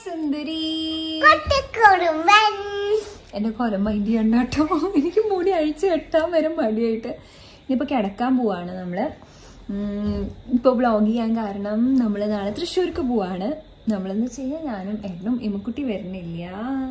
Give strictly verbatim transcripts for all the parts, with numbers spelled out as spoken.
സുന്ദരി എന്റെ കൊലം മൈൻഡ് ചെയ്യണ്ട കേട്ടോ. എനിക്ക് മുടി അഴിച്ചു കെട്ടാൻ വരും മടിയായിട്ട്. ഇനിയിപ്പോൾ കിടക്കാൻ പോവാണ് നമ്മള്. ഇപ്പോൾ വ്ളോഗ് ചെയ്യാൻ കാരണം നമ്മൾ നാളെ തൃശ്ശൂർക്ക് പോവാണ്. നമ്മളെന്ന് വെച്ച് കഴിഞ്ഞാൽ ഞാനും ഏട്ടനും ഇമ്മക്കുട്ടി വരുന്നില്ല.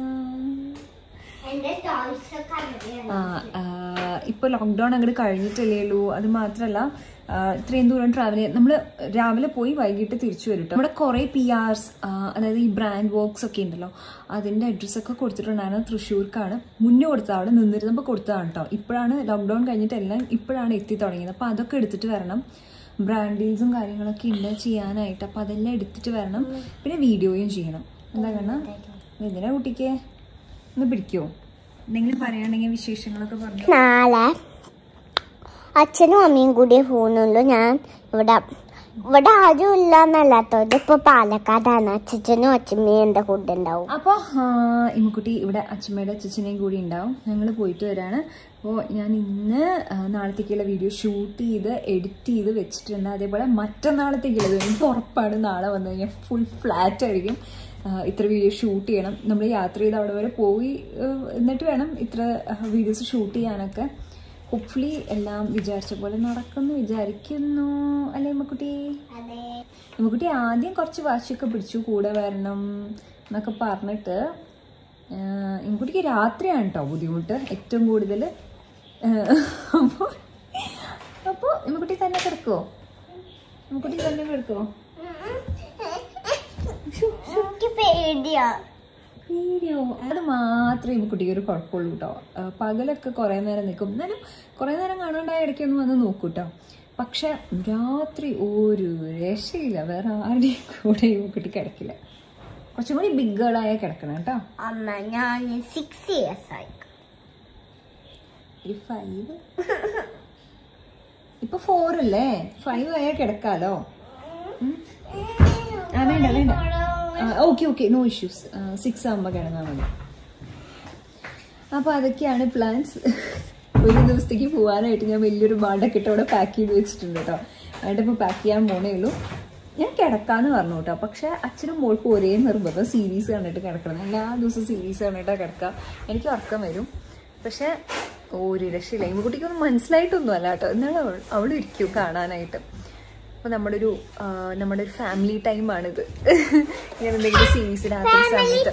ആ ഇപ്പൊ ലോക്ക്ഡൌൺ അങ്ങോട്ട് കഴിഞ്ഞിട്ടല്ലേ ഉള്ളൂ. അത് മാത്രല്ല ഇത്രയും ദൂരം ട്രാവൽ ചെയ്യാൻ നമ്മൾ രാവിലെ പോയി വൈകിട്ട് തിരിച്ചു വരും കേട്ടോ. നമ്മുടെ കുറെ പി ആർസ് അതായത് ഈ ബ്രാൻഡ് വർക്ക്സ് ഒക്കെ ഉണ്ടല്ലോ, അതിന്റെ അഡ്രസ്സൊക്കെ കൊടുത്തിട്ടുണ്ടായിരുന്നു. തൃശ്ശൂർക്കാണ് മുന്നേ കൊടുത്തത്, അവിടെ നിന്നിരുന്നപ്പോൾ കൊടുത്തതാണ് കേട്ടോ. ഇപ്പോഴാണ് ലോക്ക്ഡൌൺ കഴിഞ്ഞിട്ട് എല്ലാം ഇപ്പോഴാണ് എത്തി തുടങ്ങിയത്. അപ്പൊ അതൊക്കെ എടുത്തിട്ട് വരണം. ബ്രാൻഡ് ഡീൽസും കാര്യങ്ങളൊക്കെ ഉണ്ട് ചെയ്യാനായിട്ട്. അപ്പൊ അതെല്ലാം എടുത്തിട്ട് വരണം. പിന്നെ വീഡിയോയും ചെയ്യണം. എന്താ കണ്ണ എന്തിനാ കുട്ടിക്ക് ഒന്ന് പിടിക്കുവോ? എന്തെങ്കിലും പറയുകയാണെങ്കിൽ വിശേഷങ്ങളൊക്കെ പറഞ്ഞു. നാളെ അച്ഛനും അമ്മയും കൂടി പോകുന്നുള്ളൂ. ഞാൻ ഇവിടെ ഇവിടെ ആരും ഇല്ല എന്നല്ലാട്ടോ, ഇതിപ്പോ പാലക്കാടാണ്. അച്ഛനും അച്ഛമ്മയും എന്റെ കൂടെ ഉണ്ടാവും. അപ്പൊ ഇമ്മക്കുട്ടി ഇവിടെ അച്ഛമ്മയുടെ അച്ഛനെയും കൂടി ഉണ്ടാവും. ഞങ്ങൾ പോയിട്ട് വരാണ്. അപ്പോൾ ഞാൻ ഇന്ന് നാളത്തേക്കുള്ള വീഡിയോ ഷൂട്ട് ചെയ്ത് എഡിറ്റ് ചെയ്ത് വെച്ചിട്ടുണ്ട്. അതേപോലെ മറ്റന്നാളത്തേക്കുള്ളത് എനിക്ക് ഉറപ്പാണ് നാളെ വന്നു കഴിഞ്ഞാൽ ഫുൾ ഫ്ലാറ്റ് ആയിരിക്കും. ഇത്ര വീഡിയോ ഷൂട്ട് ചെയ്യണം. നമ്മൾ യാത്ര ചെയ്ത് അവിടെ വരെ പോയി എന്നിട്ട് വേണം ഇത്ര വീഡിയോസ് ഷൂട്ട് ചെയ്യാനൊക്കെ. ഹോപ്പ്ഫുള്ളി എല്ലാം വിചാരിച്ച പോലെ നടക്കുമെന്ന് വിചാരിക്കുന്നു. അല്ലേ ഇമ്മക്കുട്ടി? ഇമ്മക്കുട്ടി ആദ്യം കുറച്ച് വാശിയൊക്കെ പിടിച്ചു കൂടെ വരണം എന്നൊക്കെ പറഞ്ഞിട്ട്. ഇമ്മക്കുട്ടിക്ക് രാത്രിയാണ് കേട്ടോ ബുദ്ധിമുട്ട് ഏറ്റവും കൂടുതൽ. അപ്പോൾ അപ്പോൾ ഇമ്മക്കുട്ടി തന്നെ കിടക്കുമോ? ഇമ്മക്കുട്ടി തന്നെ കിടക്കുമോ? പേടിയോ? അത് മാത്രമേ ഇമ്മക്കുട്ടിക്ക് ഒരു കുഴപ്പമുള്ളൂ കേട്ടോ. പകലൊക്കെ കുറെ നേരം നിൽക്കും, എന്നാലും കുറെ നേരം കാണാണ്ടായ ഇടയ്ക്കൊന്നും വന്ന് നോക്കൂ കേട്ടോ. പക്ഷെ രാത്രി ഒരു രക്ഷയില്ല. വേറെ ആരുടെയും കൂടെ ഇമ്മക്കുട്ടി കിടക്കില്ല. കുറച്ചും കൂടി ബിഗ് ഗേളായ കിടക്കണം കേട്ടോ. അമ്മ ഞാൻ സിക്സ് ഇയേഴ്സ് ആയി. ഒരു ഫൈവ് ഇപ്പൊ ഫോർ അല്ലേ? ഫൈവ് ആയാൽ കിടക്കാലോ. ആ വേണ്ട വേണ്ട okay okay no issues. Six ആകുമ്പോൾ കിടന്നാൽ മതി. അപ്പോൾ അതൊക്കെയാണ് പ്ലാൻസ്. ഒരു ദിവസത്തേക്ക് പോകാനായിട്ട് ഞാൻ വലിയൊരു ബാഡൊക്കെ ഇട്ട് അവിടെ പാക്ക് ചെയ്ത് വെച്ചിട്ടുണ്ട് കേട്ടോ. അതിൻ്റെ ഇപ്പോൾ പാക്ക് ചെയ്യാൻ പോണേ ഉള്ളൂ. ഞാൻ കിടക്കാമെന്ന് പറഞ്ഞു കേട്ടോ. പക്ഷെ അച്ഛനും മോൾക്കും ഒരേ നിർബന്ധം സീരീസ് കണ്ടിട്ട് കിടക്കണം. എല്ലാ ദിവസവും സീരീസ് കണ്ടിട്ടാണ് കിടക്കുക. എനിക്ക് ഉറക്കം വരും. പക്ഷെ ഒരു രക്ഷയില്ല. ഇമ്മക്കുട്ടിക്കൊന്നും മനസ്സിലായിട്ടൊന്നും അല്ല കേട്ടോ. എന്നാലും അവൾ അവൾ ഇരിക്കും കാണാനായിട്ട്. അപ്പോൾ നമ്മുടെ ഒരു നമ്മുടെ ഒരു ഫാമിലി ടൈമാണിത്. ഇങ്ങനെ എന്തെങ്കിലും സീരീസ് രാത്രി സമയത്ത്.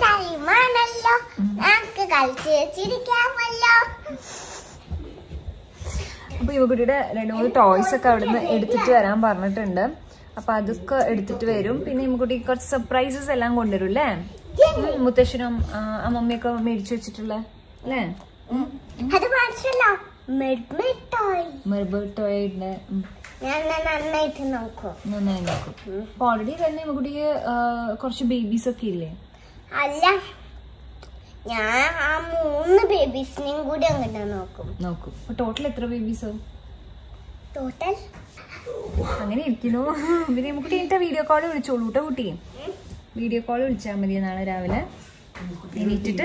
അപ്പോൾ ഇവക്കുട്ടിയുടെ രണ്ട് മൂന്ന് ടോയ്സ് ഒക്കെ അവിടുന്ന് എടുത്തിട്ട് വരാൻ പറഞ്ഞിട്ടുണ്ട്. അപ്പൊ അതൊക്കെ എടുത്തിട്ട് വരും. പിന്നെ ഇമ്മക്കുട്ടി കുറച്ച് സർപ്രൈസസ് എല്ലാം കൊണ്ടുവരും അല്ലേ? മുത്തശ്ശനും അമ്മമ്മയൊക്കെ മേടിച്ചു വെച്ചിട്ടുള്ള അല്ലേ? മെർബർ ടോയ് ഉണ്ട്. നന്നായിട്ട് നോക്കും. നന്നായി നോക്കും. അപ്പൊ ഓൾറെഡി തന്നെ ഇമ്മക്കുട്ടിക്ക് കുറച്ച് ബേബീസ് ഒക്കെ ഇല്ലേ? അല്ല, ഞാൻ ആ മൂന്ന് ബേബീസിനെയും കൂടി അങ്ങനെ നോക്കും നോക്കും അപ്പൊ ടോട്ടൽ എത്ര ബേബീസോ? ടോട്ടൽ അങ്ങനെ ഇരിക്കുന്നു. പിന്നെ ഇമ്മക്കുട്ടി എന്റെ വീഡിയോ കോൾ വിളിച്ചോളൂ കേട്ടോ കുട്ടി. വീഡിയോ കോൾ വിളിച്ചാൽ മതി നാളെ രാവിലെ എണീറ്റിട്ട്.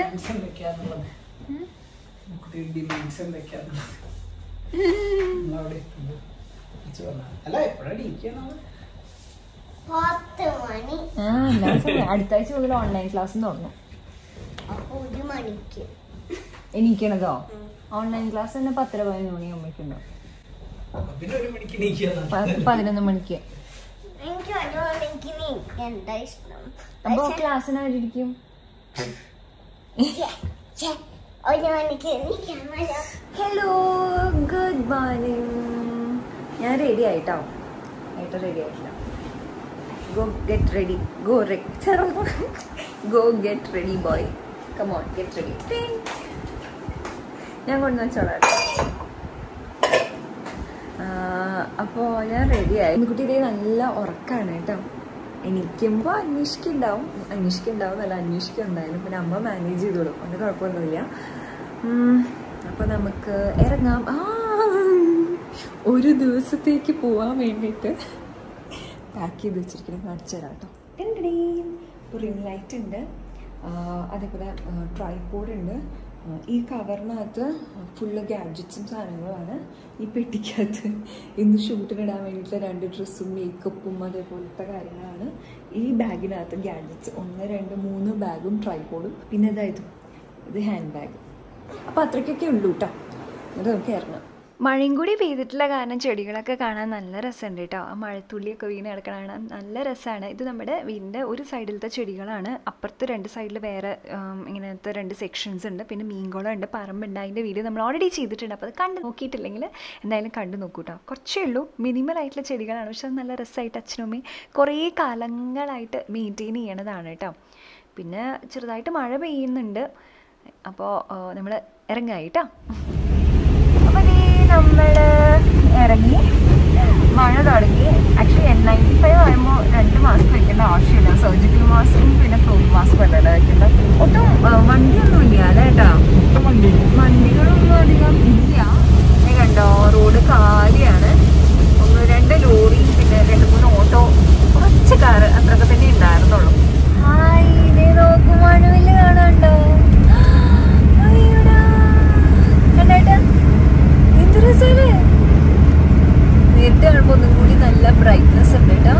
അടുത്ത ആഴ്ച മുതൽ ഓൺലൈൻ ക്ലാസ് തുടങ്ങും. എണീക്കണതോ? ഓൺലൈൻ ക്ലാസ് തന്നെ പത്തര പതിനൊന്ന് മണിയാകുമ്പോഴേക്കുണ്ടോ? പതിനൊന്ന് മണിക്ക്. അപ്പൊ ക്ലാസ്സിനായിരിക്കും. Hello good morning. ഞാൻ റെഡി ആയിട്ടോ. ആയിട്ട് റെഡി ആയിട്ടില്ല. Go get ready. Go go get ready boy. Come on get ready. ഞാൻ കൊണ്ടു വെച്ചോളാം. അപ്പോൾ ഞാൻ റെഡിയായി. കുട്ടി ഇതേ നല്ല ഉറക്കാണ് കേട്ടോ. എണീക്കുമ്പോൾ അന്വേഷിക്കുണ്ടാവും. അന്വേഷിക്കുണ്ടാവും നല്ല അന്വേഷിക്കുന്നുണ്ടായാലും. പിന്നെ അമ്മ മാനേജ് ചെയ്തോളും. അത് കുഴപ്പമൊന്നുമില്ല. അപ്പോൾ നമുക്ക് ഇറങ്ങാം. ആ ഒരു ദിവസത്തേക്ക് പോവാൻ വേണ്ടിയിട്ട് പാക്ക് ചെയ്ത് വെച്ചിരിക്കണം. കാണിച്ചു തരാം കേട്ടോ. റിംഗ് ലൈറ്റ് ഉണ്ട്, അതേപോലെ ട്രൈപോഡ് ഉണ്ട്, ഈ കവറിനകത്ത് ഫുള്ള് ഗാഡ്ജറ്റ്സും സാധനങ്ങളുമാണ്. ഈ പെട്ടിക്കകത്ത് ഇന്ന് ഷൂട്ടിനിടാൻ വേണ്ടിയിട്ടുള്ള രണ്ട് ഡ്രസ്സും മേക്കപ്പും അതേപോലത്തെ കാര്യങ്ങളാണ്. ഈ ബാഗിനകത്ത് ഗാഡ്ജറ്റ്സ് ഒന്ന് രണ്ട് മൂന്ന് ബാഗും ട്രൈപോഡും പിന്നെ ഇതായത് ഇത് ഹാൻഡ് ബാഗ്. അപ്പോൾ അത്രയ്ക്കൊക്കെ ഉള്ളൂ കേട്ടോ. എന്നിട്ട് നമുക്ക് ഇറങ്ങാം. മഴയും കൂടി പെയ്തിട്ടുള്ള കാരണം ചെടികളൊക്കെ കാണാൻ നല്ല രസമുണ്ട് കേട്ടോ. ആ മഴത്തുള്ളിയൊക്കെ വീണ് കിടക്കണ കാണാൻ നല്ല രസമാണ്. ഇത് നമ്മുടെ വീടിൻ്റെ ഒരു സൈഡിലത്തെ ചെടികളാണ്. അപ്പുറത്ത് രണ്ട് സൈഡിൽ വേറെ ഇങ്ങനത്തെ രണ്ട് സെക്ഷൻസ് ഉണ്ട്. പിന്നെ മീൻകുളം ഉണ്ട്, പറമ്പുണ്ട്. അതിൻ്റെ വീഡിയോ നമ്മൾ ഓൾറെഡി ചെയ്തിട്ടുണ്ട്. അപ്പോൾ അത് കണ്ട് നോക്കിയിട്ടില്ലെങ്കിൽ എന്തായാലും കണ്ടു നോക്കൂ കേട്ടോ. കുറച്ചേ ഉള്ളൂ, മിനിമൽ ആയിട്ടുള്ള ചെടികളാണ്. പക്ഷെ അത് നല്ല രസമായിട്ട് അച്ഛനും അമ്മയും കുറേ കാലങ്ങളായിട്ട് മെയിൻറ്റെയിൻ ചെയ്യണതാണ് കേട്ടോ. പിന്നെ ചെറുതായിട്ട് മഴ പെയ്യുന്നുണ്ട്. അപ്പോൾ നമ്മൾ ഇറങ്ങായി കേട്ടോ. നമ്മൾ ഇറങ്ങി, മഴ തുടങ്ങി. ആക്ച്വലി എൻ നയൻറ്റി ഫൈവ് ആകുമ്പോൾ രണ്ട് മാസ്ക് വെക്കേണ്ട ആവശ്യമില്ല. സർജിക്കൽ മാസ്കും പിന്നെ ക്ലോത്ത് മാസ്കും അല്ലല്ലോ വെക്കേണ്ട. ഒട്ടും വണ്ടിയൊന്നും ഇല്ല അല്ലേ കേട്ടോ. വണ്ടികളൊന്നും അധികം ഇല്ല. കണ്ടോ, റോഡ് കാലിയാണ്. ഒന്ന് രണ്ട് ലോറിയും പിന്നെ രണ്ട് മൂന്ന് ഓട്ടോ, കുറച്ച് കാറ് അത്രയൊക്കെ തന്നെ ഉണ്ടായിരുന്നുള്ളൂ. ഹായ്, ഇതേ നോക്കും മഴവില് കാണാണ്ടോ. കണ്ടേട്ടാ നേരിട്ട് കാണുമ്പോൾ ഒന്നും കൂടി നല്ല ബ്രൈറ്റ്നെസ് ഉണ്ട് കേട്ടോ.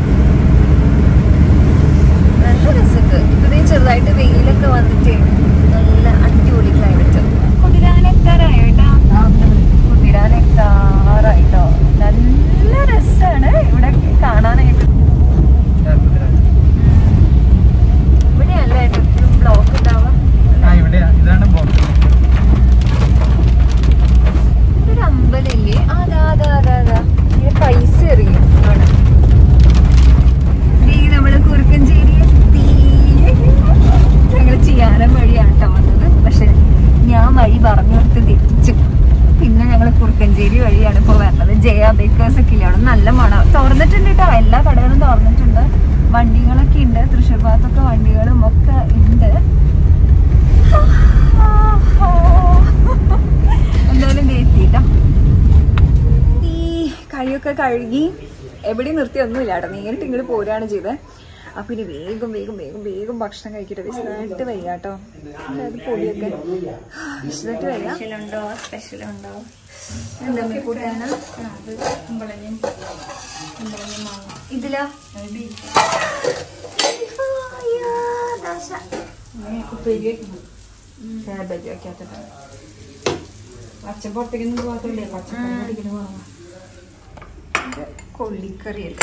നല്ല രസമുണ്ട്. ഇവിടെ ചെറുതായിട്ട് വെയിലൊക്കെ വന്നിട്ട് നല്ല അടിപൊളി ക്ലൈമറ്റ്. കുതിരാനെത്താറായോ കേട്ടോ, കുതിരാനെത്താറായിട്ടോ. നല്ല രസമാണ് ഇവിടെ കാണാനായിട്ട്. ഇവിടെയല്ല എപ്പോഴും ബ്ലോക്ക് ഉണ്ടാവാം. ഒരു അമ്പലല്ലേ, അതാ അതാ അതാ അതാ പൈസ എറിയും ആണ്. നമ്മള് കുറുക്കഞ്ചേരി എത്തി. ഞങ്ങൾ ചെയ്യാനം വഴിയാണ് കേട്ടോ വന്നത്. പക്ഷെ ഞാൻ വഴി പറഞ്ഞു കൊടുത്ത് തെറ്റിച്ചു. പിന്നെ ഞങ്ങൾ കുറുക്കഞ്ചേരി വഴിയാണ് ഇപ്പോൾ വരണത്. ജയ ബേക്കേഴ്സ് ഒക്കെ ഇല്ല, അവിടെ നല്ല മണം. തുറന്നിട്ടുണ്ട് കേട്ടോ, എല്ലാ കടകളും തുറന്നിട്ടുണ്ട്. വണ്ടികളൊക്കെ ഉണ്ട്, തൃശ്ശൂർ ഭാഗത്തൊക്കെ വണ്ടികളും ഒക്കെ ഉണ്ട്. എന്തായാലും എത്തിട്ടോ. ഈ കഴിയൊക്കെ കഴുകി എവിടെയും നിർത്തിയൊന്നുമില്ല കേട്ടോ. നേരിട്ട് ഇങ്ങോട്ട് പോരുകയാണ് ചെയ്തത്. അപ്പം ഇനി വേഗം വേഗം വേഗം വേഗം ഭക്ഷണം കഴിക്കട്ടെ. വിശദമായിട്ട് വയ്യ കേട്ടോ. അതായത് പൊടിയൊക്കെ വിശദമായിട്ട് വയ്യ. സ്പെഷ്യലുണ്ടോ സ്പെഷ്യലുണ്ടോ എന്താ കൂട്ടാണ്? ഇതിലാ അച്ഛൻ പുറത്തേക്കൊന്നും പോകാത്തില്ലേ, പച്ചക്കറി കൊള്ളിക്കറിയല്ല,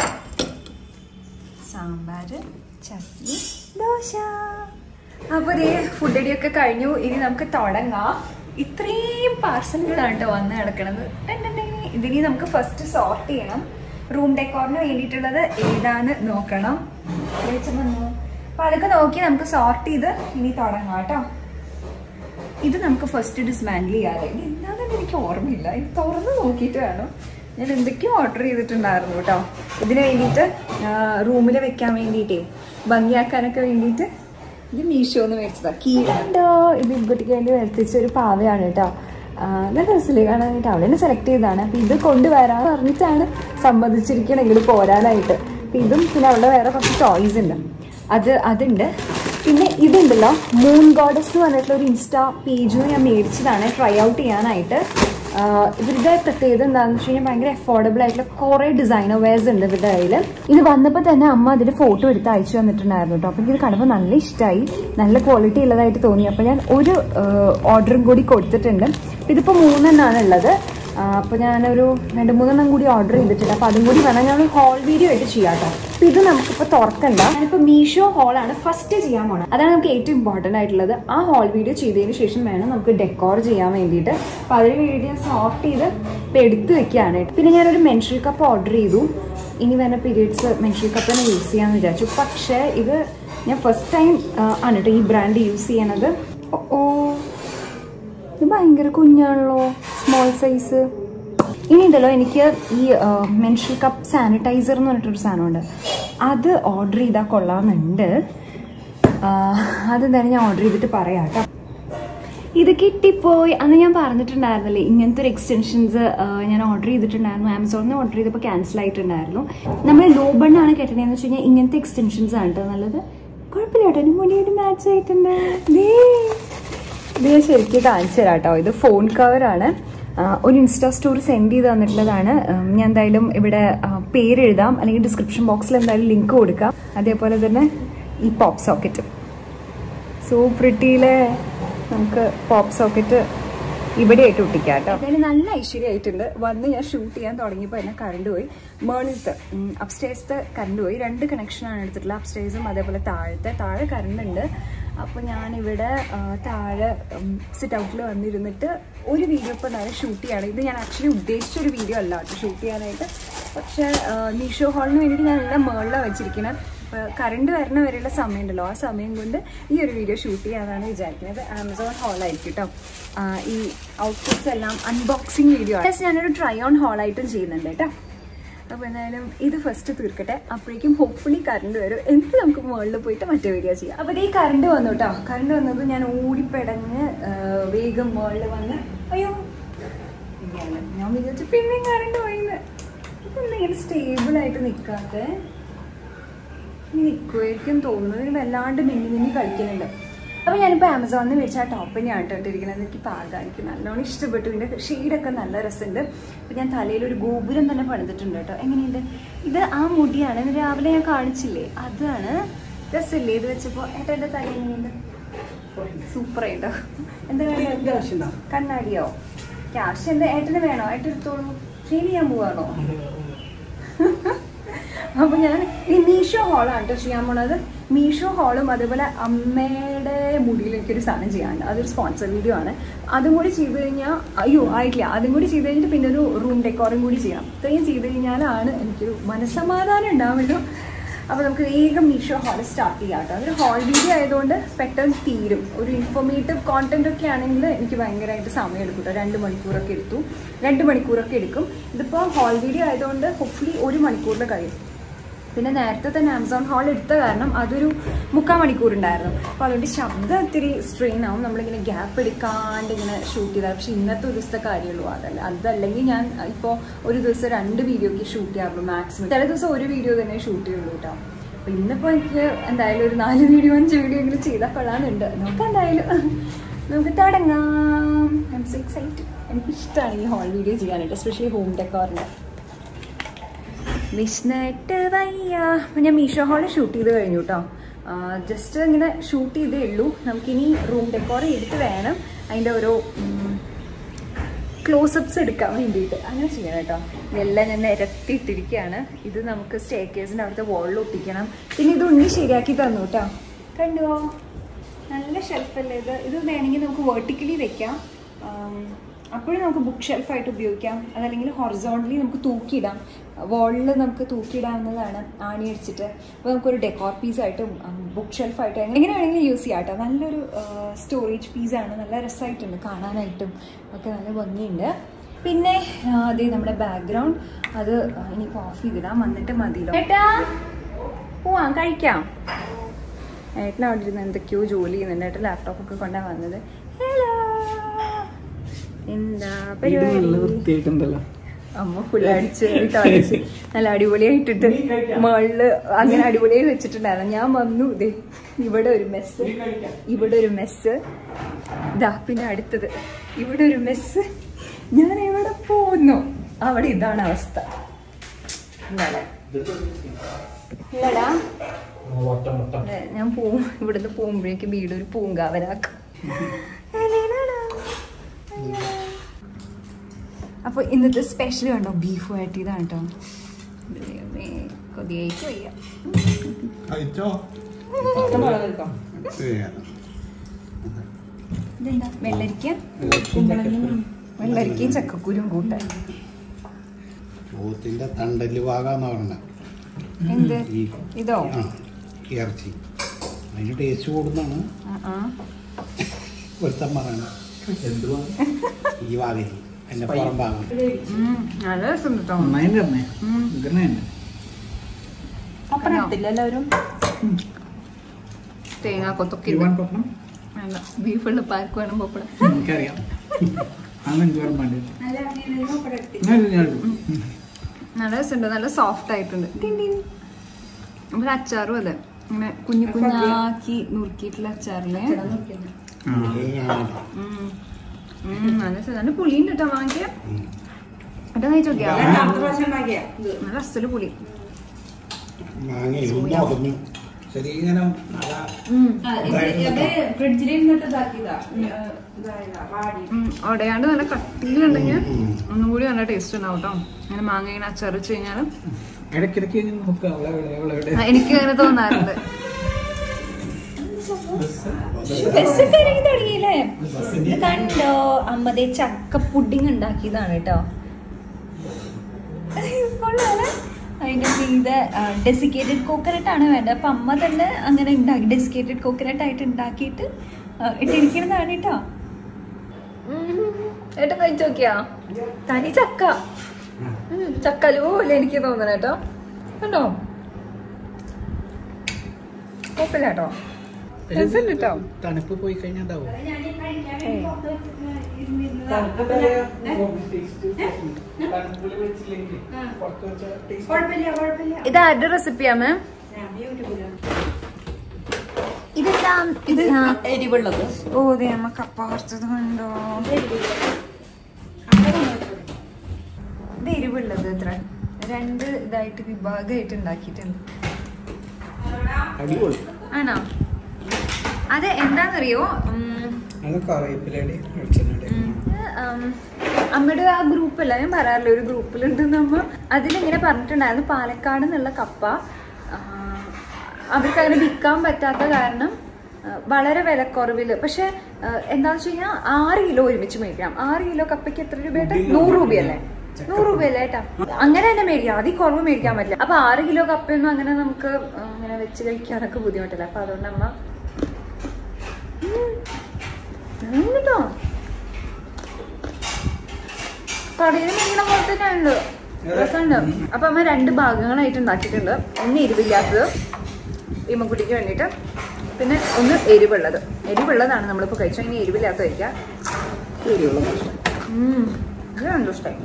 സാമ്പാറ്, ചട്നി, ദോശ. അപ്പൊ ഇതേ ഫുഡ് അടിയൊക്കെ കഴിഞ്ഞു. ഇനി നമുക്ക് തുടങ്ങാം. ഇത്രയും പാർസലുകളാണ് കേട്ടോ വന്ന് കിടക്കണത്. ഇതിനി നമുക്ക് ഫസ്റ്റ് സോർട്ട് ചെയ്യണം. റൂം ഡെക്കോറിന് വേണ്ടിയിട്ടുള്ളത് ഏതാന്ന് നോക്കണം. അപ്പൊ അതൊക്കെ നോക്കി നമുക്ക് സോർട്ട് ചെയ്ത് ഇനി തുടങ്ങാം കേട്ടോ. ഇത് നമുക്ക് ഫസ്റ്റ് ഡിസ്മാൻഡിൽ ചെയ്യാതെ എന്താണെന്ന് എനിക്ക് ഓർമ്മയില്ല. ഇത് തുറന്ന് നോക്കിയിട്ട് വേണം. ഞാൻ എന്തൊക്കെയോ ഓർഡർ ചെയ്തിട്ടുണ്ടായിരുന്നു കേട്ടോ. ഇതിന് വേണ്ടിയിട്ട് റൂമിൽ വെക്കാൻ വേണ്ടിയിട്ടേ ഭംഗിയാക്കാനൊക്കെ വേണ്ടിയിട്ട് ഇത് മീഷോന്ന് മേടിച്ചതാണ്. കീഴുണ്ടോ, ഇത് ഇബ്ബുട്ടിക്ക് വേണ്ടി വരുത്തിച്ച ഒരു പാവയാണ് കേട്ടോ. നല്ല രസമില്ലേ കാണാനായിട്ട്. അവളെ തന്നെ സെലക്ട് ചെയ്തതാണ്. അപ്പം ഇത് കൊണ്ടുവരാന്ന് പറഞ്ഞിട്ടാണ് സമ്മതിച്ചിരിക്കണം ഇങ്ങോട്ട് പോരാനായിട്ട്. അപ്പം ഇതും പിന്നെ അവളുടെ വേറെ കുറച്ച് ചോയ്സ് ഉണ്ട്, അത് അതുണ്ട്. പിന്നെ ഇതുണ്ടല്ലോ, മൂൺ ഗോഡസ് എന്ന് പറഞ്ഞിട്ടുള്ള ഒരു ഇൻസ്റ്റാ പേജിൽ ഞാൻ മേടിച്ചതാണ് ട്രൈ ഔട്ട് ചെയ്യാനായിട്ട്. ഇവരുടെ പ്രത്യേകത എന്താണെന്ന് വെച്ച് കഴിഞ്ഞാൽ ഭയങ്കര അഫോർഡബിൾ ആയിട്ടുള്ള കുറേ ഡിസൈനർ വെയർസ് ഉണ്ട് ഇവരുടെ കയ്യിൽ. ഇത് വന്നപ്പോൾ തന്നെ അമ്മ അതിന്റെ ഫോട്ടോ എടുത്ത് അയച്ചു തന്നിട്ടുണ്ടായിരുന്നു കേട്ടോ. അപ്പം ഇത് കണ്ടപ്പോൾ നല്ല ഇഷ്ടമായി, നല്ല ക്വാളിറ്റി ഉള്ളതായിട്ട് തോന്നി. അപ്പം ഞാൻ ഒരു ഓർഡറും കൂടി കൊടുത്തിട്ടുണ്ട്. ഇതിപ്പോൾ മൂന്നെണ്ണമാണ് ഉള്ളത്. അപ്പോൾ ഞാനൊരു രണ്ട് മൂന്നെണ്ണം കൂടി ഓർഡർ ചെയ്തിട്ടുണ്ട്. അപ്പോൾ അതും കൂടി വേണം ഞാൻ ഹോൾ വീഡിയോ ആയിട്ട് ചെയ്യാം കേട്ടോ. അപ്പോൾ ഇത് നമുക്കിപ്പോൾ തുറക്കണ്ട. ഞാനിപ്പോൾ മീഷോ ഹോളാണ് ഫസ്റ്റ് ചെയ്യാൻ പോണത്. അതാണ് നമുക്ക് ഏറ്റവും ഇമ്പോർട്ടൻ്റ് ആയിട്ടുള്ളത്. ആ ഹോൾ വീഡിയോ ചെയ്തതിന് ശേഷം വേണം നമുക്ക് ഡെക്കോർ ചെയ്യാൻ വേണ്ടിയിട്ട്. അപ്പോൾ അതിന് വേണ്ടി ഞാൻ സോർട്ട് ചെയ്ത് ഇപ്പോൾ എടുത്ത് വെക്കുകയാണ്. പിന്നെ ഞാനൊരു മെൻസ്ട്രൽ കപ്പ് ഓർഡർ ചെയ്തു. ഇനി വേണം പീരിയഡ്സ് മെൻസ്ട്രൽ കപ്പ് തന്നെ യൂസ് ചെയ്യാമെന്ന് വിചാരിച്ചു. പക്ഷേ ഇത് ഞാൻ ഫസ്റ്റ് ടൈം ആണ് കേട്ടോ ഈ ബ്രാൻഡ് യൂസ് ചെയ്യണത്. ഓ ഇത് ഭയങ്കര കുഞ്ഞാണല്ലോ, സ്മോൾ സൈസ്. ഇനി ഉണ്ടല്ലോ, എനിക്ക് ഈ മെൻസ്ട്രൽ കപ്പ് സാനിറ്റൈസർ എന്ന് പറഞ്ഞിട്ടൊരു സാധനമുണ്ട്, അത് ഓർഡർ ചെയ്താൽ കൊള്ളാമെന്നുണ്ട്. അതെന്തായാലും ഞാൻ ഓർഡർ ചെയ്തിട്ട് പറയാം കേട്ടോ. ഇത് കിട്ടിപ്പോയി. അന്ന് ഞാൻ പറഞ്ഞിട്ടുണ്ടായിരുന്നല്ലേ ഇങ്ങനത്തെ ഒരു എക്സ്റ്റൻഷൻസ് ഞാൻ ഓർഡർ ചെയ്തിട്ടുണ്ടായിരുന്നു. ആമസോണിൽ നിന്ന് ഓർഡർ ചെയ്തപ്പോൾ ക്യാൻസൽ ആയിട്ടുണ്ടായിരുന്നു. നമ്മൾ ലോ ബണ്ണാണ് കേട്ടതെന്ന് വെച്ച് കഴിഞ്ഞാൽ ഇങ്ങനത്തെ എക്സ്റ്റൻഷൻസ് ആണ് കേട്ടോ നല്ലത്. കുഴപ്പമില്ല കേട്ടോ, എൻ്റെ മുടിയായിട്ട് മാച്ച് ആയിട്ടുണ്ട്. ഇത് ഞാൻ ശരിക്കും കാണിച്ചു തരാം കേട്ടോ. ഇത് ഫോൺ കവറാണ്. ഒരു ഇൻസ്റ്റാ സ്റ്റോറി സെൻഡ് ചെയ്ത് തന്നിട്ടുള്ളതാണ്. ഞാൻ എന്തായാലും ഇവിടെ പേരെഴുതാം, അല്ലെങ്കിൽ ഡിസ്ക്രിപ്ഷൻ ബോക്സിൽ എന്തായാലും ലിങ്ക് കൊടുക്കാം. അതേപോലെ തന്നെ ഈ പോപ്പ് സോക്കറ്റ്, സോ പ്രിട്ടിയിലെ നമുക്ക് പോപ്പ് സോക്കറ്റ് ഇവിടെ ആയിട്ട് ഒട്ടിക്കാം കേട്ടോ. എന്തായാലും നല്ല ഐശ്വര്യമായിട്ടുണ്ട്. വന്ന് ഞാൻ ഷൂട്ട് ചെയ്യാൻ തുടങ്ങിയപ്പോൾ എന്നെ കറണ്ട് പോയി. മേളിലത്തെ അപ്സ്റ്റേഴ്സത്തെ കറണ്ട് പോയി. രണ്ട് കണക്ഷനാണ് എടുത്തിട്ടുള്ളത്, അപ്സ്റ്റേഴ്സും അതേപോലെ താഴത്തെ. താഴെ കറണ്ട് ഉണ്ട്. അപ്പോൾ ഞാനിവിടെ താഴെ സിറ്റ് ഔട്ടിൽ വന്നിരുന്നിട്ട് ഒരു വീഡിയോ ഇപ്പോൾ നേരെ ഷൂട്ട് ചെയ്യാണ്. ഇത് ഞാൻ ആക്ച്വലി ഉദ്ദേശിച്ചൊരു വീഡിയോ അല്ല കേട്ടോ ഷൂട്ട് ചെയ്യാനായിട്ട്. പക്ഷേ മീഷോ ഹാളിന് വേണ്ടിയിട്ട് ഞാൻ എല്ലാം മേളിലാണ് വെച്ചിരിക്കുന്നത്. അപ്പോൾ കറണ്ട് വരണ വരെയുള്ള സമയം ഉണ്ടല്ലോ, ആ സമയം കൊണ്ട് ഈ ഒരു വീഡിയോ ഷൂട്ട് ചെയ്യാനാണ് വിചാരിക്കുന്നത്. ആമസോൺ ഹാളായിരിക്കും കേട്ടോ. ഈ ഔട്ട്ഫിറ്റ്സ് എല്ലാം അൺബോക്സിങ് വീഡിയോ ആണ്. പ്ലസ് ഞാനൊരു ട്രൈ ഓൺ ഹാളായിട്ടും ചെയ്യുന്നുണ്ട് കേട്ടോ. അപ്പോൾ എന്തായാലും ഇത് ഫസ്റ്റ് തീർക്കട്ടെ, അപ്പോഴേക്കും ഹോപ്പ്ഫുള്ളി കറണ്ട് വരും. എന്നിട്ട് നമുക്ക് മുകളിൽ പോയിട്ട് മറ്റേ വീഡിയോ ചെയ്യാം. അപ്പോൾ ഈ കറണ്ട് വന്നു കേട്ടോ. കറണ്ട് വന്നപ്പോൾ ഞാൻ ഓടിപ്പടഞ്ഞ് വേഗം മുകളിൽ വന്ന് അയ്യോ ഞാൻ വിചാരിച്ചു പിന്നെയും കറണ്ട് പോയിന്ന്. ഇതെന്തെങ്കിലും സ്റ്റേബിളായിട്ട് നിൽക്കാത്ത നിൽക്കുമായിരിക്കും തോന്നുന്നത്. ഇതിന് വല്ലാണ്ട് മിന്നി മിന്നി കളിക്കുന്നുണ്ട്. അപ്പോൾ ഞാനിപ്പോൾ ആമസോണിൽ നിന്ന് മേടിച്ച ആ ടോപ്പ് തന്നെയാണ് ഇട്ടിരിക്കുന്നത്. എനിക്ക് പാകാൻ എനിക്ക് നല്ലോണം ഇഷ്ടപ്പെട്ടു. ഇതിൻ്റെ ഷെയ്ഡൊക്കെ നല്ല രസമുണ്ട്. അപ്പോൾ ഞാൻ തലയിലൊരു ഗോപുരം തന്നെ പണിതിട്ടുണ്ട് കേട്ടോ. എങ്ങനെയുണ്ട്? ഇത് ആ മുടിയാണ്, ഇന്ന് രാവിലെ ഞാൻ കാണിച്ചില്ലേ, അതാണ്. രസമില്ലേ ഇത് വെച്ചപ്പോൾ? ഏട്ടാ എൻ്റെ തല എങ്ങനെയുണ്ട്? സൂപ്പറായിട്ടോ. എന്താ കാര്യം? കണ്ണാടിയോ? ക്യാഷ് എന്താ ഏട്ടന് വേണോ? ഏട്ടൻ എടുത്തോളൂ. ഷെയ്ഡ് ചെയ്യാൻ പോവാണോ? അപ്പോൾ ഞാൻ ഈ മീഷോ ഹാളാണ് കേട്ടോ ചെയ്യാൻ പോണത്. മീഷോ ഹാളും അതേപോലെ അമ്മയുടെ മുടിയിൽ എനിക്കൊരു സാധനം ചെയ്യാനുണ്ട്. അതൊരു സ്പോൺസർ വീഡിയോ ആണ്. അതും കൂടി ചെയ്ത് കഴിഞ്ഞാൽ അയ്യോ ആയിട്ടില്ല. അതും കൂടി ചെയ്ത് കഴിഞ്ഞിട്ട് പിന്നെ ഒരു റൂം ഡെക്കോറും കൂടി ചെയ്യണം. ഇത്രയും ചെയ്ത് കഴിഞ്ഞാലാണ് എനിക്കൊരു മനസ്സമാധാനം ഉണ്ടാവുമല്ലോ. അപ്പോൾ നമുക്ക് വേഗം മീഷോ ഹാൾ സ്റ്റാർട്ട് ചെയ്യാം കേട്ടോ. അതൊരു ഹാൾ വീഡിയോ ആയതുകൊണ്ട് പെട്ടെന്ന് തീരും. ഒരു ഇൻഫോർമേറ്റീവ് കോണ്ടന്റ് ഒക്കെ ആണെങ്കിൽ എനിക്ക് ഭയങ്കരമായിട്ട് സമയം എടുക്കും കേട്ടോ. രണ്ട് മണിക്കൂറൊക്കെ എടുത്തു രണ്ട് മണിക്കൂറൊക്കെ എടുക്കും. ഇതിപ്പോൾ ഹാൾ വീഡിയോ ആയതുകൊണ്ട് ഹോപ്പ്ഫുള്ളി ഒരു മണിക്കൂറിൽ കഴിയും. പിന്നെ നേരത്തെ തന്നെ ആമസോൺ ഹാൾ എടുത്ത കാരണം അതൊരു മുക്കാൽ മണിക്കൂറുണ്ടായിരുന്നു. അപ്പോൾ അതുകൊണ്ട് ശബ്ദം ഒത്തിരി സ്ട്രെയിൻ ആവും നമ്മളിങ്ങനെ ഗ്യാപ്പ് എടുക്കാണ്ട് ഇങ്ങനെ ഷൂട്ട് ചെയ്താൽ. പക്ഷെ ഇന്നത്തെ ഒരു ദിവസത്തെ കാര്യമുള്ളൂ. അതല്ല അതല്ലെങ്കിൽ ഞാൻ ഇപ്പോൾ ഒരു ദിവസം രണ്ട് വീഡിയോക്ക് ഷൂട്ട് ചെയ്യാറുള്ളൂ മാക്സിമം. ചില ദിവസം ഒരു വീഡിയോ തന്നെ ഷൂട്ട് ചെയ്യുള്ളൂ കേട്ടോ. അപ്പോൾ ഇന്നിപ്പോൾ എനിക്ക് എന്തായാലും ഒരു നാല് വീഡിയോ അഞ്ച് വീഡിയോ എങ്കിലും ചെയ്താൽ കൊള്ളാമെന്നുണ്ട്. നമുക്ക് എന്തായാലും നമുക്ക് തുടങ്ങാം. I am so excited. എനിക്കിഷ്ടമാണ് ഈ ഹാൾ വീഡിയോ ചെയ്യാനായിട്ട്, എസ്പെഷ്യലി ഹോം ഡെക്കോറിൻ്റെ. വിഷ്ണുട്ട് വയ്യ. അപ്പം ഞാൻ മീഷോ ഹാളിൽ ഷൂട്ട് ചെയ്ത് കഴിഞ്ഞു കേട്ടോ. ജസ്റ്റ് ഇങ്ങനെ ഷൂട്ട് ചെയ്തേ ഉള്ളൂ. നമുക്കിനി റൂം ഡെക്കോർ ചെയ്തിട്ട് വേണം അതിൻ്റെ ഓരോ ക്ലോസപ്സ് എടുക്കാൻ വേണ്ടിയിട്ട്. അങ്ങനെ ചെയ്യണം കേട്ടോ. ഇതെല്ലാം ഞാൻ നിരത്തിയിട്ടിരിക്കുകയാണ്. ഇത് നമുക്ക് സ്റ്റേ കേസിൻ്റെ അവിടുത്തെ വോളിൽ ഒട്ടിക്കണം. പിന്നെ ഇത് ഉണ്ണി ശരിയാക്കി തന്നു കേട്ടോ. കണ്ടുവോ? നല്ല ഷെൽഫല്ലേ ഇത്. ഇത് വേണമെങ്കിൽ നമുക്ക് വെർട്ടിക്കലി വെക്കാം. അപ്പോഴും നമുക്ക് ബുക്ക് ഷെൽഫായിട്ട് ഉപയോഗിക്കാം. അതല്ലെങ്കിൽ ഹൊറിസോണ്ടലി നമുക്ക് തൂക്കിയിടാം. വോളിൽ നമുക്ക് തൂക്കിയിടാവുന്നതാണ് ആണി അടിച്ചിട്ട്. അപ്പോൾ നമുക്കൊരു ഡെക്കോർ പീസായിട്ടും ബുക്ക് ഷെൽഫായിട്ടും എങ്ങനെ വേണമെങ്കിലും യൂസ് ചെയ്യാം കേട്ടോ. നല്ലൊരു സ്റ്റോറേജ് പീസാണ്. നല്ല രസമായിട്ടുണ്ട് കാണാനായിട്ടും ഒക്കെ, നല്ല ഭംഗിയുണ്ട്. പിന്നെ അതേ നമ്മുടെ ബാക്ക്ഗ്രൗണ്ട് അത് ഇനിയിപ്പോൾ ഓഫ് ചെയ്തിടാം. വന്നിട്ട് മതിയല്ലോ. ഏട്ടാ പോവാം, കഴിക്കാം. ഏട്ടൻ അവിടെ ഇരുന്ന് എന്തൊക്കെയോ ജോലി ചെയ്യുന്നുണ്ട്. ഏട്ടൻ ലാപ്ടോപ്പൊക്കെ കൊണ്ടാണ് വന്നത്. ഹലോ, എന്താ പരിപാടി? അമ്മ ഫുൾ അടിച്ച് അടിച്ച് നല്ല അടിപൊളിയായിട്ടിട്ട് മുകളില് അങ്ങനെ അടിപൊളിയായി വെച്ചിട്ടുണ്ടായിരുന്നു. ഞാൻ വന്നു, ഇതേ ഇവിടെ ഒരു മെസ്സ്, ഇവിടെ ഒരു മെസ്സ്, ഇതാ പിന്നെ അടുത്തത് ഇവിടെ ഒരു മെസ്സ്. ഞാൻ എവിടെ പോകുന്നു അവിടെ ഇതാണ് അവസ്ഥ. ഇല്ലടാ, ഞാൻ പോവും. ഇവിടുന്ന് പോകുമ്പോഴേക്കും വീടൊരു പൂങ്കാവനാക്കും. അപ്പൊ ഇന്നത്തെ സ്പെഷ്യൽ കണ്ടോ, ബീഫ് വരട്ടിയതാണ് കേട്ടോ. കൊതിയായിട്ട് വയ്യ. ഇതെന്താ വെള്ളരിക്ക, കുമ്പളങ്ങയും വെള്ളരിക്കയും ചക്കക്കുരും കൂട്ടാൻ. എന്ത് ഇതോ? ഇറച്ചി അതിന് ടേസ്റ്റ് കൂടുന്നതാണ്. ഈ വാകരി എന്റെ പുറം ഭാഗം നല്ല രസം കേട്ടോ. പപ്പടം ഇട്ടില്ല എല്ലാവരും. തേങ്ങ കൊത്തൊക്കെ ബീഫുള്ള പാർക്ക് വേണം പപ്പടം. എനിക്കറിയാം. നല്ല രസമുണ്ട്, നല്ല സോഫ്റ്റ് ആയിട്ടുണ്ട്. അപ്പൊ അച്ചാറും അതെ, ഇങ്ങനെ കുഞ്ഞു കുഞ്ഞാക്കി നുറുക്കിയിട്ടുള്ള അച്ചാറില് നല്ല പുളിയുണ്ട് കേട്ടോ വാങ്ങിയ അട്ടോ കഴിച്ചു നോക്കിയാ നല്ല അസല് പുളി. ഉടയാണ്ട് നല്ല കട്ടിയിലുണ്ടെങ്കിൽ ഒന്നുകൂടി നല്ല ടേസ്റ്റ് ഉണ്ടാവും കേട്ടോ. അങ്ങനെ മാങ്ങ ഇങ്ങനെ അച്ചറിച്ച് കഴിഞ്ഞാലും എനിക്ക് അങ്ങനെ തോന്നാറുണ്ട്. തുടങ്ങിയില്ലേ കണ്ടോ അമ്മതേ ചക്ക പുഡിങ് ഉണ്ടാക്കിയതാണ് കേട്ടോ. അതിന്റെ മീതെ ഡെസിക്കേറ്റഡ് കോക്കനട്ട് ആണ് വേണ്ടത്. അപ്പൊ അമ്മ തന്നെ അങ്ങനെ ഉണ്ടാക്കി ഡെസിക്കേറ്റഡ് കോക്കനട്ട് ആയിട്ട് ഉണ്ടാക്കിയിട്ട് ഇട്ടിരിക്കുന്നതാണ് കേട്ടോ. ഏട്ടാ കഴിച്ചു നോക്കിയാ തനി ചക്ക ചക്കല് പോലെ എനിക്ക് തോന്നണ കേട്ടോ. കണ്ടോ കുഴപ്പമില്ല കേട്ടോ. തണുപ്പ് പോയി കഴിഞ്ഞാൽ ഇതാരുടെ റെസിപ്പിയാ മാം? ഇതെല്ലാം ഇത് എരിവുള്ളത്. ഓ അതെ അമ്മ കപ്പ കുറച്ചത് കണ്ടോ. ഇത് എരിവുള്ളത് എത്ര രണ്ട് ഇതായിട്ട് വിഭാഗമായിട്ട് ഉണ്ടാക്കിയിട്ടുണ്ട്. ആണോ? അത് എന്താന്നറിയോ അമ്മയുടെ ആ ഗ്രൂപ്പല്ല ഞാൻ പറയാറില്ല ഒരു ഗ്രൂപ്പിലുണ്ടെന്ന് അമ്മ അതിലിങ്ങനെ പറഞ്ഞിട്ടുണ്ടായിരുന്നു പാലക്കാട് നിന്നുള്ള കപ്പ അവർക്ക് അങ്ങനെ വിൽക്കാൻ പറ്റാത്ത കാരണം വളരെ വിലക്കുറവില്. പക്ഷെ എന്താന്ന് വെച്ച് കഴിഞ്ഞാൽ ആറ് കിലോ ഒരുമിച്ച് മേടിക്കാം. ആറ് കിലോ കപ്പയ്ക്ക് എത്ര രൂപയായിട്ട്? നൂറ് രൂപയല്ലേ? നൂറ് രൂപയല്ലേ ഏട്ടാ? അങ്ങനെ തന്നെ മേടിക്കാം. അതിൽ കുറവ് മേടിക്കാൻ പറ്റില്ല. അപ്പൊ ആറ് കിലോ കപ്പയൊന്നും അങ്ങനെ നമുക്ക് അങ്ങനെ വെച്ച് കഴിക്കാനൊക്കെ ബുദ്ധിമുട്ടില്ല. അപ്പൊ അതുകൊണ്ട് അമ്മ കേട്ടോ കടയിൽ മേടിക്കണ പോലെ തന്നെ ഉണ്ട്. രസമുണ്ട്. അപ്പൊ അമ്മ രണ്ട് ഭാഗങ്ങളായിട്ട് ഉണ്ടാക്കിയിട്ടുണ്ട്. ഒന്ന് എരിവില്ലാത്തത് ഇമ്മക്കുട്ടിക്ക് വേണ്ടിയിട്ട്, പിന്നെ ഒന്ന് എരിവുള്ളത്. എരിവുള്ളതാണ് നമ്മളിപ്പോൾ കഴിച്ചാൽ. ഇനി എരിവില്ലാത്ത കഴിക്കാം. എരിവുള്ളത് ഇത് രണ്ടും ഇഷ്ടമായി.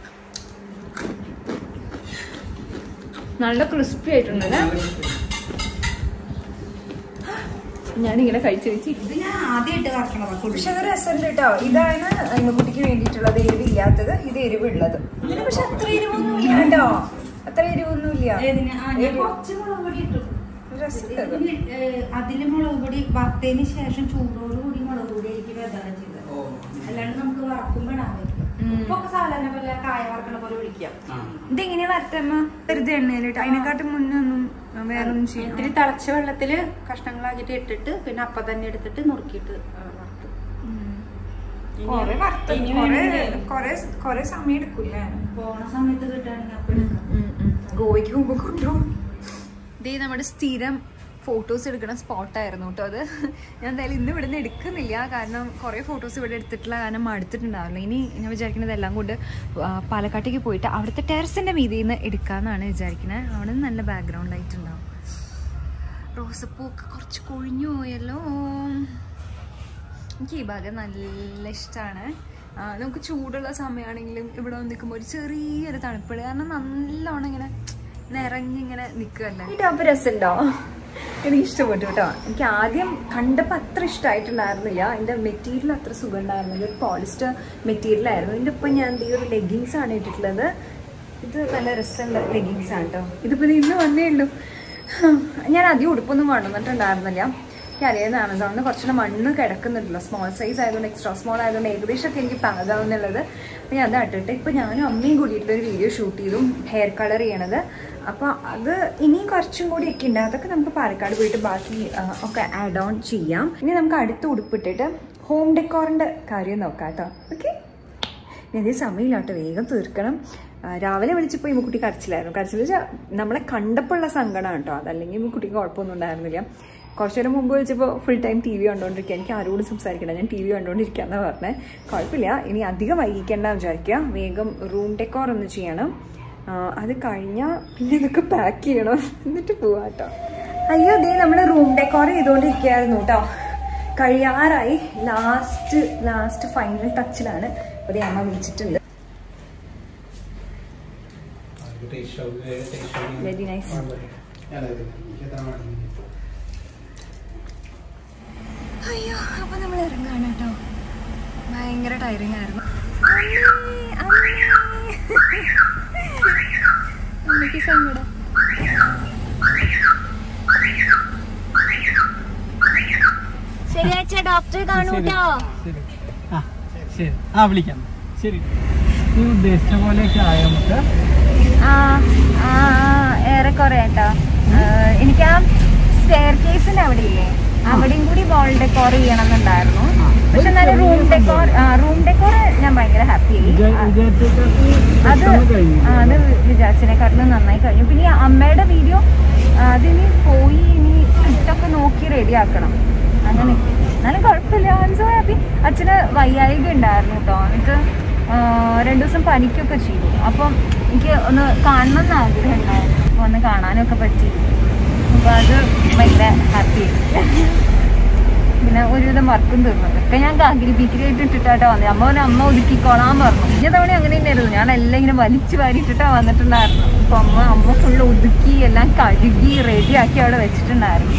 നല്ല ക്രിസ്പി ആയിട്ടുണ്ടല്ലേ. ഞാനിങ്ങനെ കഴിച്ചു കഴിച്ച് ഇത് ഞാൻ ആദ്യമായിട്ട് കറക്കണത്. പക്ഷെ അത് രസമുണ്ട് കേട്ടോ. ഇതാണ് ഇമ്മക്കുട്ടിക്ക് വേണ്ടിയിട്ടുള്ളത് എരിവില്ലാത്തത്. ഇത് എരിവുള്ളത്. ഇതിന് പക്ഷെ അത്ര എരിവൊന്നും ഇല്ല കേട്ടോ. അത്ര എരിവൊന്നും ഇല്ല. അതില് മുളക് പൊടി വറുത്തതിന് ശേഷം ചൂടോട് കൂടി മുളക് പൊടി എനിക്ക് വെതാണ് ചെയ്തത്. അല്ലാണ്ട് നമുക്ക് വറക്കുമ്പോ ഇടാൻ പറ്റും. സാധാരണ പോലെ കായ വറക്കണ പോലെ വിളിക്കാം. ഇതെങ്ങനെയാ വറുത്തമ്മ? വെറുതെ എണ്ണയിലിട്ട് അതിനെക്കാട്ടും മുന്നേ ഒന്നും വേറൊന്നും ചെയ്യും. ഇത്തിരി തിളച്ച വെള്ളത്തില് കഷ്ണങ്ങളാക്കിട്ട് ഇട്ടിട്ട് പിന്നെ അപ്പം തന്നെ എടുത്തിട്ട് നുറുക്കിയിട്ട് വറുത്തു. കൊറേ വറുത്ത് കൊറേ കൊറേ സമയം എടുക്കൂല്ലേ? പോണ സമയത്ത് കിട്ടുകയാണെങ്കിൽ അപ്പം എടുക്കാം. ഗോവയ്ക്ക് മുമ്പ് കൊണ്ടുപോകും. ഇതേ നമ്മുടെ സ്ഥിരം ഫോട്ടോസ് എടുക്കുന്ന സ്പോട്ടായിരുന്നു കേട്ടോ അത്. ഞാൻ എന്തായാലും ഇന്ന് ഇവിടെ നിന്ന് എടുക്കുന്നില്ല, കാരണം കുറേ ഫോട്ടോസ് ഇവിടെ എടുത്തിട്ടുള്ള കാരണം മടുത്തിട്ടുണ്ടാവില്ല. ഇനി ഞാൻ വിചാരിക്കുന്നത് എല്ലാം കൊണ്ട് പാലക്കാട്ടേക്ക് പോയിട്ട് അവിടുത്തെ ടെറസിൻ്റെ മീതിയിൽ നിന്ന് എടുക്കാമെന്നാണ് വിചാരിക്കുന്നത്. അവിടെ നിന്ന് നല്ല ബാക്ക്ഗ്രൗണ്ട് ആയിട്ടുണ്ടാവും. റോസപ്പൂക്കെ കുറച്ച് കൊഴിഞ്ഞു പോയല്ലോ. എനിക്ക് ഈ ഭാഗം നല്ല ഇഷ്ടമാണ്. നമുക്ക് ചൂടുള്ള സമയമാണെങ്കിലും ഇവിടെ വന്ന് നിൽക്കുമ്പോൾ ഒരു ചെറിയൊരു തണുപ്പുള്ള കാരണം നല്ലോണം ഇങ്ങനെ നിറഞ്ഞിങ്ങനെ നിൽക്കുകയല്ലേ. ഈ ടോപ്പ് രസമുണ്ടോ? എനിക്ക് ഇഷ്ടപ്പെട്ടു കേട്ടോ. എനിക്ക് ആദ്യം കണ്ടപ്പോൾ അത്ര ഇഷ്ടമായിട്ടുണ്ടായിരുന്നില്ല. എൻ്റെ മെറ്റീരിയൽ അത്ര സുഖം ഉണ്ടായിരുന്നില്ല. ഒരു പോളിസ്റ്റർ മെറ്റീരിയൽ ആയിരുന്നു. ഇതിൻ്റെ ഒപ്പം ഞാൻ ഈ ഒരു ലെഗിങ്സ് ആണ് ഇട്ടിട്ടുള്ളത്. ഇത് നല്ല രസമുള്ള ലെഗിങ്സ് ആണ് കേട്ടോ. ഇതിപ്പോൾ ഇന്ന് വന്നേ ഉള്ളൂ. ഞാൻ അധികം ഉടുപ്പൊന്നും കൊണ്ടുവന്നിട്ടുണ്ടായിരുന്നില്ല. എനിക്ക് അറിയാവുന്ന ആമസോണിൽ നിന്ന് കുറച്ചുകൂടെ മണ്ണ് കിടക്കുന്നുണ്ടല്ലോ. സ്മോൾ സൈസ് ആയതുകൊണ്ട് എക്സ്ട്രാ സ്മോൾ ആയതുകൊണ്ട് ഏകദേശമൊക്കെ എനിക്ക് പാകാവുന്നുള്ളത്. അപ്പോൾ ഞാൻ അത് ഇട്ടിട്ട് ഇപ്പോൾ ഞാനും അമ്മയും കൂടിയിട്ടൊരു വീഡിയോ ഷൂട്ട് ചെയ്തു ഹെയർ കളർ ചെയ്യണത്. അപ്പോൾ അത് ഇനിയും കുറച്ചും കൂടി ഒക്കെ ഉണ്ട്. അതൊക്കെ നമുക്ക് പാലക്കാട് പോയിട്ട് ബാക്കി ഒക്കെ ആഡ് ഓൺ ചെയ്യാം. ഇനി നമുക്ക് അടുത്ത ഉടുപ്പിട്ടിട്ട് ഹോം ഡെക്കോറിൻ്റെ കാര്യം നോക്കാം കേട്ടോ. ഓക്കെ, ഇനി സമയമില്ല കേട്ടോ, വേഗം തീർക്കണം. രാവിലെ വിളിച്ചപ്പോൾ ഈ കുട്ടി കരച്ചിലായിരുന്നു. കരച്ചിൽ വെച്ചാൽ നമ്മളെ കണ്ടപ്പോൾ ഉള്ള സങ്കടമാണ് കേട്ടോ. അതല്ലെങ്കിൽ ഈ കുട്ടിക്ക് കുഴപ്പമൊന്നും ഉണ്ടായിരുന്നില്ല. കുറച്ചു നേരം മുമ്പ് വിളിച്ചപ്പോൾ ഫുൾ ടൈം ടി വി കണ്ടുകൊണ്ടിരിക്കുക. എനിക്ക് ആരോടും സംസാരിക്കണം, ഞാൻ ടി വി കണ്ടുകൊണ്ടിരിക്കുകയെന്നാണ് പറഞ്ഞത്. കുഴപ്പമില്ല, ഇനി അധികം വൈകിക്കേണ്ട വിചാരിക്കുക. വേഗം റൂം ഡെക്കോർ ഒന്ന് ചെയ്യണം. അത് കഴിഞ്ഞാൽ പിന്നെ ഇതൊക്കെ പാക്ക് ചെയ്യണം, എന്നിട്ട് പോവാം കേട്ടോ. അയ്യോ, ദേ നമ്മൾ റൂം ഡെക്കോർ ചെയ്തുകൊണ്ടിരിക്കുകയായിരുന്നു കേട്ടോ. കഴിയാറായി. ലാസ്റ്റ് ലാസ്റ്റ് ഫൈനൽ ടച്ചിലാണ്. അപ്പോൾ ദേ അമ്മ വിളിച്ചിട്ടുണ്ട്. Very nice. അയ്യോ, അപ്പോൾ നമ്മൾ ഇറങ്ങാണ് കേട്ടോ. ഭയങ്കര ടയറിങ് ആയിരുന്നു. അമ്മയ്ക്ക് സങ്കടം. ശരിയാഴ്ച ഡോക്ടറെ കാണൂട്ടോ. ശരി, ആ വിളിക്കാം. ശരി, നീ ഉദ്ദേശിച്ച പോലെയൊക്കെ ആയ നമുക്ക് ഏറെക്കുറെ കേട്ടോ. എനിക്ക് ആ സ്റ്റെയർ കേസിന്റെ അവിടെ ഇല്ലേ, അവിടെയും കൂടി വാൾ ഡെക്കോർ ചെയ്യണം എന്നുണ്ടായിരുന്നു. പക്ഷെ എന്നാലും റൂം ഡെക്കോർ റൂം ഡെക്കോർ ഞാൻ ഭയങ്കര ഹാപ്പി ആയി. അത് അത് വിചാരിച്ചതിനെക്കാട്ടിലും നന്നായി കഴിഞ്ഞു. പിന്നെ ഈ അമ്മയുടെ വീഡിയോ അതിനി പോയി ഇനി സ്ക്രിപ്റ്റൊക്കെ നോക്കി റെഡി ആക്കണം. അങ്ങനെ എന്നാലും കുഴപ്പമില്ല. I am so happy. അച്ഛന് വയ്യായിക ഉണ്ടായിരുന്നു കേട്ടോ. എന്നിട്ട് രണ്ടു ദിവസം പനിക്കൊക്കെ ചെയ്തു. അപ്പം എനിക്ക് ഒന്ന് കാണണം എന്ന് ആഗ്രഹം ഉണ്ടായിരുന്നു. അപ്പോൾ ഒന്ന് കാണാനൊക്കെ പറ്റി. അപ്പോൾ അത് ഭയങ്കര ഹാപ്പി. പിന്നെ ഒരുവിധം വർക്കും തീർന്നു. ഒക്കെ ഞാൻ കാക്കിരി പീക്കിരിയായിട്ട് ഇട്ടിട്ടാട്ടോ വന്നത്. അമ്മ ഒരു അമ്മ ഒതുക്കിക്കോളാൻ പറഞ്ഞു. ഇന്ന തവണ അങ്ങനെ തന്നെയായിരുന്നു. ഞാൻ എല്ലാം ഇങ്ങനെ വലിച്ചു വാരിയിട്ടിട്ടാ വന്നിട്ടുണ്ടായിരുന്നു. അപ്പോൾ അമ്മ അമ്മ ഫുള്ള് ഒതുക്കി എല്ലാം കഴുകി റെഡിയാക്കി അവിടെ വെച്ചിട്ടുണ്ടായിരുന്നു.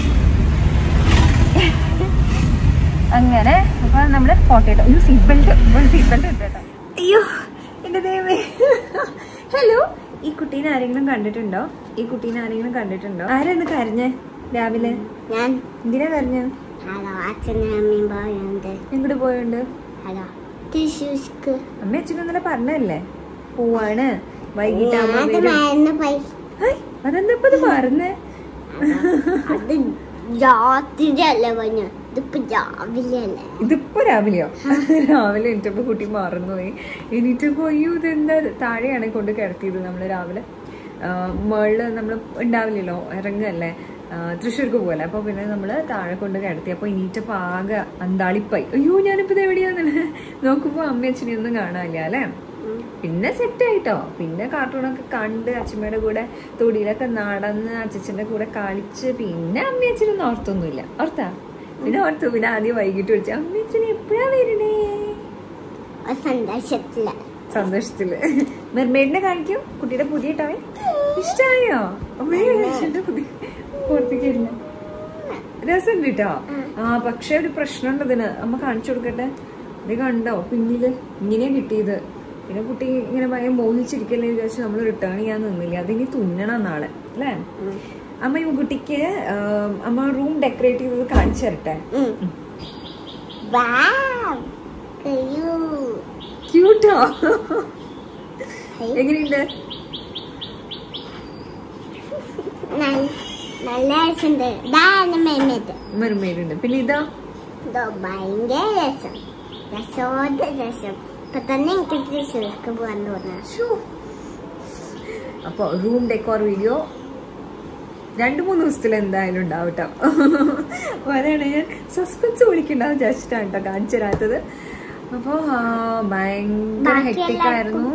അങ്ങനെ അപ്പൊ നമ്മള് ഫോട്ടോ ഇട്ടോ. ഒരു സീറ്റ് ബെൽറ്റ് ഒരു സീറ്റ് ബെൽറ്റ് ഇട്ടോ. അയ്യോ എന്റെ ദൈവമേ. ഹലോ, ഈ കുട്ടീനെ ആരെങ്കിലും കണ്ടിട്ടുണ്ടോ? ഈ കുട്ടീനെ ആരെങ്കിലും കണ്ടിട്ടുണ്ടോ? ആരാന്ന് കരഞ്ഞേ രാവിലെ? ഞാൻ. എന്തിനാ കരഞ്ഞത്? അച്ഛനും അമ്മയും പോയുണ്ട്. എങ്ങോട്ട് പോയുണ്ട്? ഹലോ, തൃശ്ശൂർക്ക്. അമ്മ അച്ഛനും ഇന്നലെ പറഞ്ഞല്ലേ പോവാണ് വൈകിട്ടാകുമ്പോ. അതെന്താ ഇപ്പൊ ഇത് മറന്നേ? അത് രാത്രിയല്ലേ പറഞ്ഞ, ഇതിപ്പോ രാവിലെ അല്ലേ? ഇതിപ്പോ രാവിലെയോ? രാവിലെ എനിട്ടപ്പോ കുട്ടി മറന്നുപോയി. എനിട്ടപ്പോ അയ്യോ ഇതെന്താ. താഴെയാണ് കൊണ്ട് കിടത്തിയത് നമ്മള് രാവിലെ. മുകളില് നമ്മള് ഉണ്ടാവില്ലല്ലോ, ഇറങ്ങല്ലേ തൃശ്ശൂർക്ക് പോലെ. അപ്പൊ പിന്നെ നമ്മള് താഴെ കൊണ്ട് കിടത്തി. അപ്പൊ ഇനീറ്റപ്പോ ആകെ അന്താളിപ്പായി. അയ്യോ ഞാനിപ്പോ ഇത് എവിടെയാന്ന് നോക്കുമ്പോ അമ്മ അച്ഛനെയൊന്നും കാണാനില്ല അല്ലെ. പിന്നെ സെറ്റ് ആയിട്ടോ. പിന്നെ കാർട്ടൂണൊക്കെ കണ്ട് അച്ഛമ്മയുടെ കൂടെ തൊടിയിലൊക്കെ നടന്ന് അച്ഛൻ്റെ കൂടെ കളിച്ച് പിന്നെ അമ്മ അച്ഛനൊന്നും ഓർത്തൊന്നുമില്ല. ഓർത്താ? പിന്നെ ഓർത്തു. പിന്നെ ആദ്യം വൈകിട്ട് വിളിച്ചു അമ്മ അച്ഛനെ എപ്പോഴാ വരണേ? സന്തോഷത്തില് സന്തോഷത്തില്. മെർമെയ്ഡിനെ കാണിക്കും. കുട്ടിയുടെ പുതിയ ടവൽ ഇഷ്ടായോ? അമ്മയുടെ പുതിയ പുറത്തേക്കില്ല രസമുണ്ട് കേട്ടോ. ആ പക്ഷെ ഒരു പ്രശ്നമുണ്ട് ഇതിന്. അമ്മ കാണിച്ചു കൊടുക്കട്ടെ. ഇത് കണ്ടോ പിന്നില് ഇങ്ങനെയാ കിട്ടിയത്. പിന്നെ കുട്ടി ഇങ്ങനെ ഭയം മോഹിച്ചിരിക്കല്ലേ വിചാരിച്ചു നമ്മൾ റിട്ടേൺ ചെയ്യാൻ നിന്നില്ല. അതിനി തുന്നണം നാളെ അല്ലേ? അമ്മ ഈ കുട്ടിക്ക് അമ്മ റൂം ഡെക്കറേറ്റ് ചെയ്തത് കാണിച്ചു തരട്ടെ. ക്യൂട്ടോ? എങ്ങനെയുണ്ട്? മെർമെയ്ഡ് ഉണ്ട്. പിന്നെ ഇതാ ഭയങ്കര രസം. രസോദ രസം. ഇപ്പൊ തന്നെ എനിക്ക് തൃശ്ശൂർക്ക് പോകാൻ തോന്നുന്നു. അപ്പൊ റൂം ഡെക്കോർ വീഡിയോ രണ്ടു മൂന്ന് ദിവസത്തിൽ എന്തായാലും ഉണ്ടാവും കേട്ടോ. അതാണ് ഞാൻ സസ്പെൻസ് വിളിക്കണ്ടാവും വിചാരിച്ചിട്ടാണ് കേട്ടോ കാണിച്ചു തരാത്തത്. അപ്പൊ ഭയങ്കര ഹെക്ടിക് ആയിരുന്നു.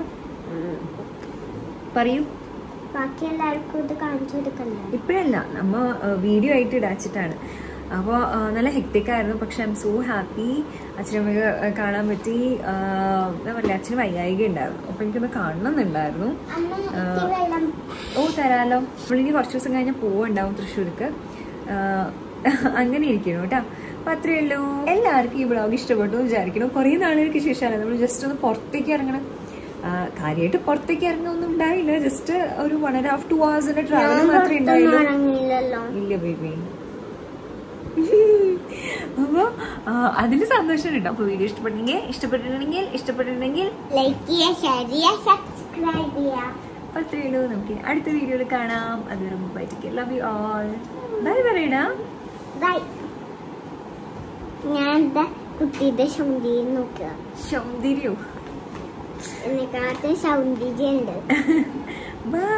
പറയൂ. ബാക്കി എല്ലാവർക്കും ഇത് കാണിച്ചു കൊടുക്കണ്ടേ? ഇപ്പഴല്ല, നമ്മ വീഡിയോ ആയിട്ട് ഇടാച്ചിട്ടാണ്. അപ്പോൾ നല്ല ഹെക്ടിക് ആയിരുന്നു. പക്ഷെ ഐ എം സോ ഹാപ്പി. അച്ഛനമ്മ കാണാൻ പറ്റി. എന്താ പറയുക, അച്ഛന് വയ്യായിക ഉണ്ടായിരുന്നു. അപ്പൊ എനിക്കൊന്ന് കാണണമെന്നുണ്ടായിരുന്നു. ഓ തരാലോ. നമ്മളിനി കുറച്ച് ദിവസം കഴിഞ്ഞാൽ പോവുണ്ടാവും തൃശ്ശൂർക്ക്. അങ്ങനെ ഇരിക്കണം കേട്ടോ. അപ്പൊ അത്രയേ ഉള്ളൂ. എല്ലാവർക്കും ഈ വ്ളോഗ് ഇഷ്ടപ്പെട്ടു വിചാരിക്കണം. കുറേ നാളുകൾക്ക് ശേഷമാണ് നമ്മൾ ജസ്റ്റ് ഒന്ന് പുറത്തേക്ക് ഇറങ്ങണം. കാര്യമായിട്ട് പുറത്തേക്ക് ഇറങ്ങൊന്നും ഉണ്ടായില്ല. ജസ്റ്റ് ഒരു വൺ ആൻഡ് ഹാഫ് ടു ഹവേഴ്സിന്റെ ട്രാവൽ മാത്രമേ ഉണ്ടായില്ലല്ലോ. ഇല്ല ബേബി. അപ്പൊ അതിന് സന്തോഷം കേട്ടോ. അപ്പൊ വീഡിയോ ഇഷ്ടപ്പെട്ടെങ്കിൽ ഇഷ്ടപ്പെട്ടിട്ടുണ്ടെങ്കിൽ ഇഷ്ടപ്പെട്ടിട്ടുണ്ടെങ്കിൽ ലൈക്ക് ചെയ്യുക, ഷെയർ ചെയ്യുക, സബ്സ്ക്രൈബ് ചെയ്യുക. അത്രയേ ഉള്ളൂ. നമുക്ക് അടുത്ത വീഡിയോയിൽ കാണാം. അതുവരെ bye. Love you all. Bye പറയടാ. ബൈ. ഞാൻ എന്താ കുട്ടിയുടെ സൗന്ദര്യം നോക്കുക. സൗന്ദര്യോ? എന്നെക്കാട്ടും സൗന്ദര്യം ഉണ്ട്. ബൈ.